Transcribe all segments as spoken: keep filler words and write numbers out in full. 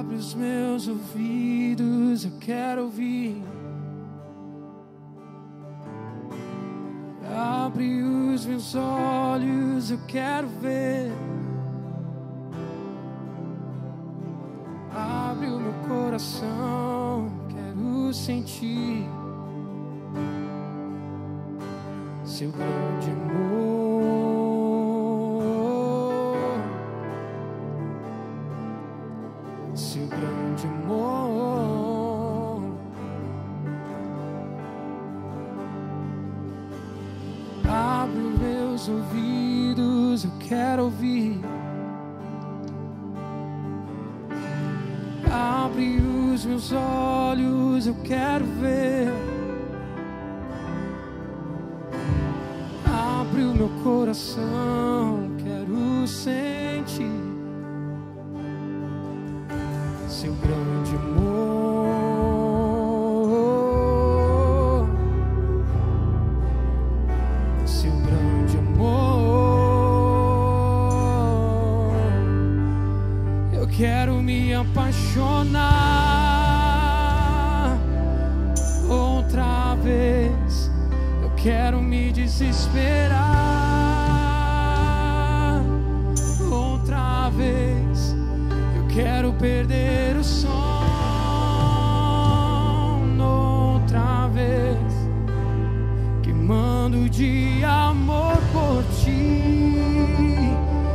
Abre os meus ouvidos, eu quero ouvir. Abre os meus olhos, eu quero ver. Abre o meu coração, quero sentir seu grande amor, seu grande amor. Abre os meus ouvidos, eu quero ouvir. Abre os meus olhos, eu quero ver. Abre o meu coração, quero sentir seu grande amor, seu grande amor. Eu quero me apaixonar outra vez. Eu quero me desesperar outra vez. Eu quero perder o sono outra vez, queimando de amor por ti,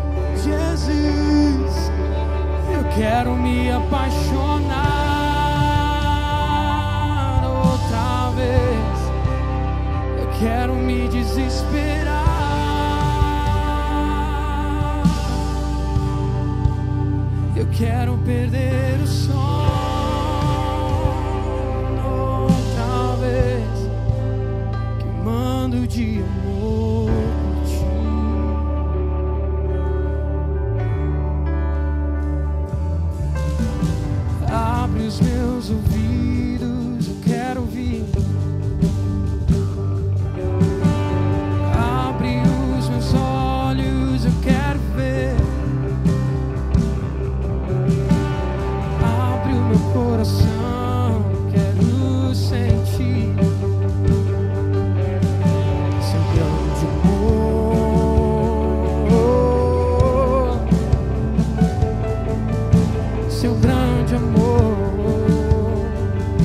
Jesus. Eu quero me apaixonar outra vez. Eu quero me desesperar. Eu quero perder o sono outra vez, queimando de amor por ti. Abre os meus ouvidos, eu quero ouvir. Abre os meus olhos, eu quero ver. Abre o meu coração, quero sentir seu grande amor, seu grande amor.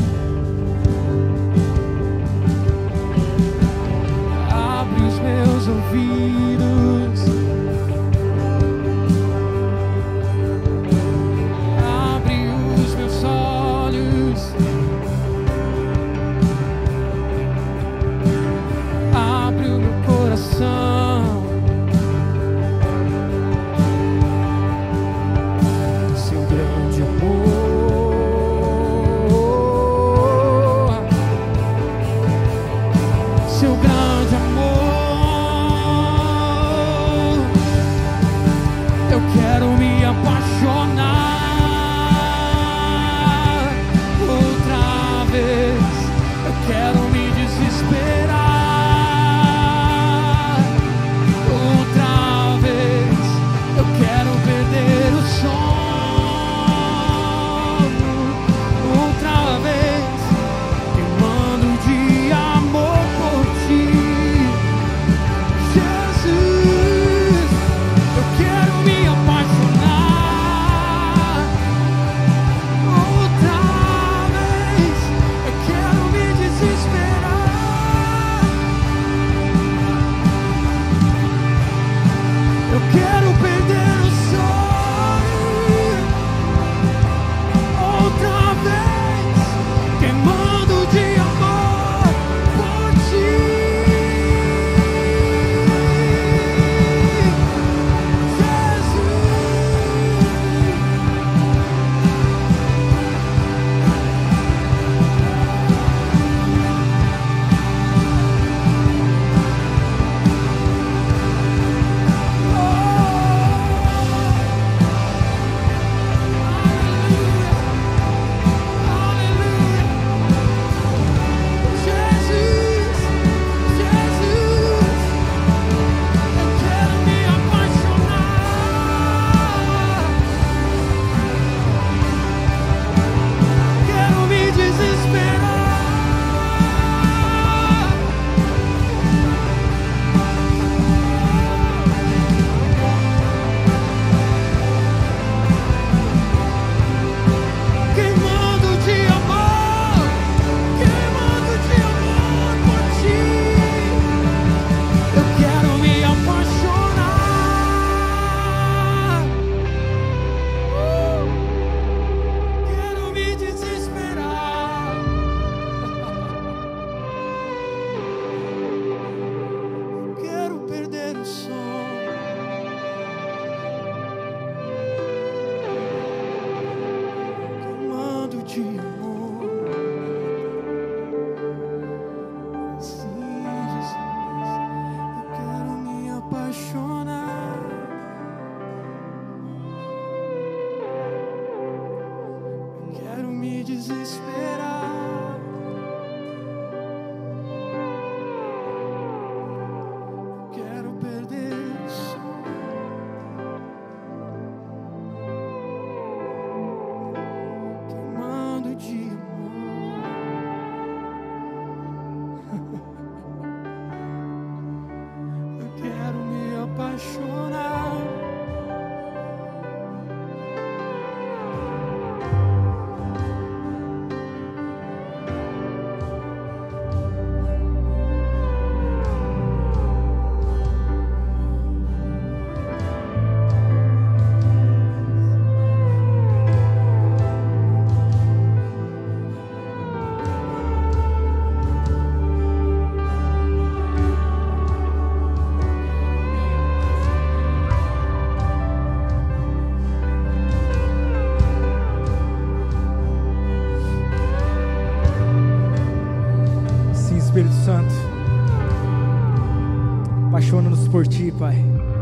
por Ti, Pai.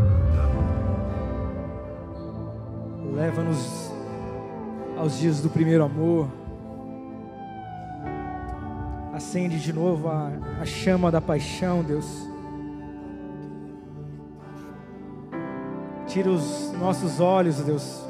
Leva-nos aos dias do primeiro amor. Acende de novo a, a chama da paixão, Deus. Tira os nossos olhos, Deus,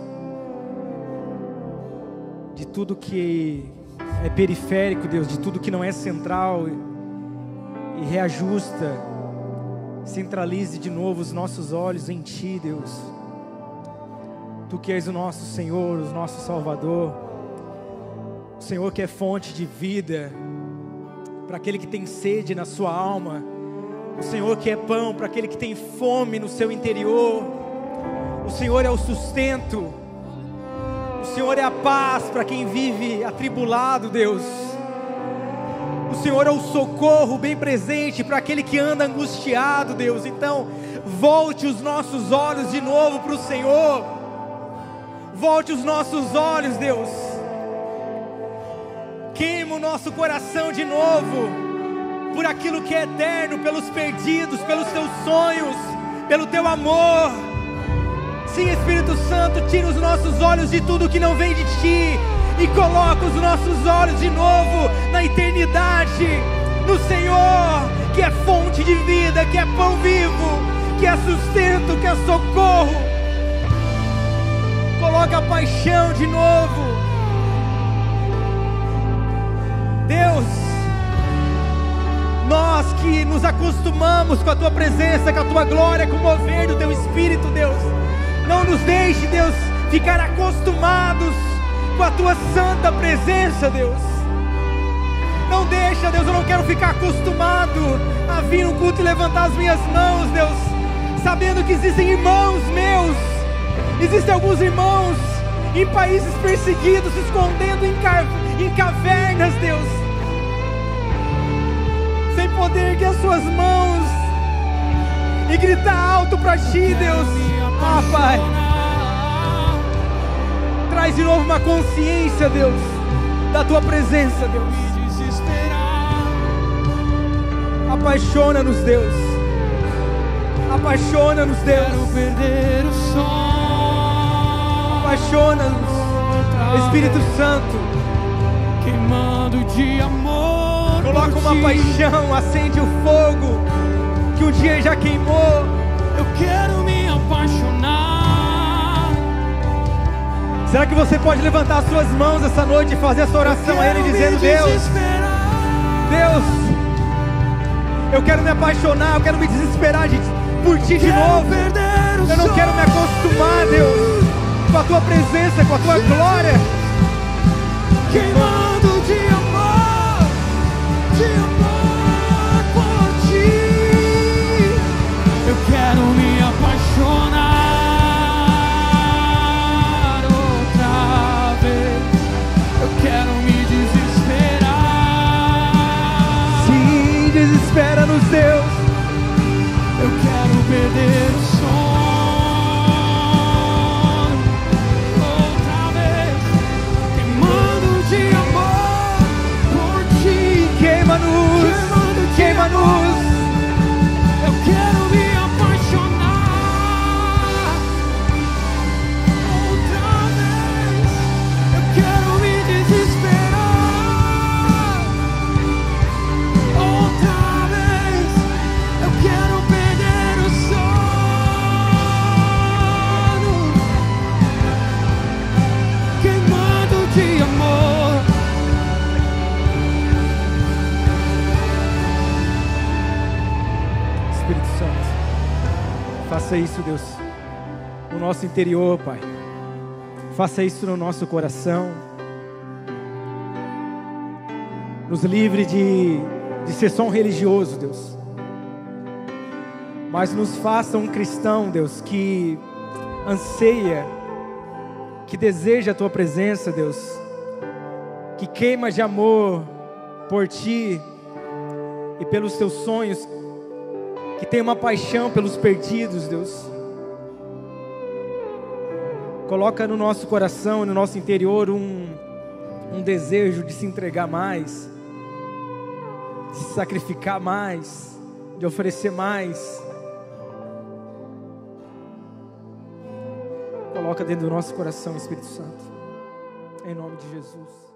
de tudo que é periférico, Deus, de tudo que não é central, e, e reajusta, centralize de novo os nossos olhos em Ti, Deus. Tu que és o nosso Senhor, o nosso Salvador, o Senhor que é fonte de vida para aquele que tem sede na sua alma, o Senhor que é pão para aquele que tem fome no seu interior, o Senhor é o sustento, o Senhor é a paz para quem vive atribulado, Deus. O Senhor é o socorro bem presente para aquele que anda angustiado, Deus. Então, volte os nossos olhos de novo para o Senhor. Volte os nossos olhos, Deus. Queima o nosso coração de novo por aquilo que é eterno, pelos perdidos, pelos teus sonhos, pelo teu amor. Sim, Espírito Santo, tira os nossos olhos de tudo que não vem de Ti e coloca os nossos olhos de novo na eternidade, no Senhor, que é fonte de vida, que é pão vivo, que é sustento, que é socorro. Coloca a paixão de novo. Deus, nós que nos acostumamos com a Tua presença, com a Tua glória, com o mover do Teu Espírito, Deus, não nos deixe, Deus, ficar acostumados com a Tua santa presença, Deus. Não deixa, Deus, eu não quero ficar acostumado a vir no culto e levantar as minhas mãos, Deus, sabendo que existem irmãos meus, existem alguns irmãos em países perseguidos, se escondendo em, ca... em cavernas, Deus, sem poder erguer as suas mãos e gritar alto para Ti, Deus. Ah, Pai, traz de novo uma consciência, Deus, da Tua presença, Deus. Apaixona-nos, Deus. Apaixona-nos, Deus. Quero perder o som. Apaixona-nos, Espírito Santo. Queimando de amor. Coloca uma paixão, acende o fogo que um dia já queimou. Eu quero me apaixonar. Será que você pode levantar as suas mãos essa noite e fazer essa oração a Ele, dizendo: Deus, Deus, eu quero me apaixonar, eu quero me desesperar de, por Ti de novo. Eu não quero me acostumar, Deus, com a Tua presença, com a Tua glória. Queimando de amor, de amor por Ti. Eu quero me apaixonar outra vez. Eu quero me desesperar. Sim, desespera-nos, Deus. Eu quero perder o sono outra vez. Queimando de amor por Ti. Queima-nos, queima-nos. Eu quero me apaixonar outra vez. Eu quero me desesperar outra vez. Eu quero perder o sono, queimando de amor. Espírito Santo, faça isso, Deus, no nosso interior, Pai. Faça isso no nosso coração. Nos livre de, de ser só um religioso, Deus, mas nos faça um cristão, Deus, que anseia, que deseja a Tua presença, Deus, que queima de amor por Ti e pelos Teus sonhos, que tem uma paixão pelos perdidos, Deus. Coloca no nosso coração, no nosso interior um, um desejo de se entregar mais, de se sacrificar mais, de oferecer mais. Coloca dentro do nosso coração, Espírito Santo. Em nome de Jesus.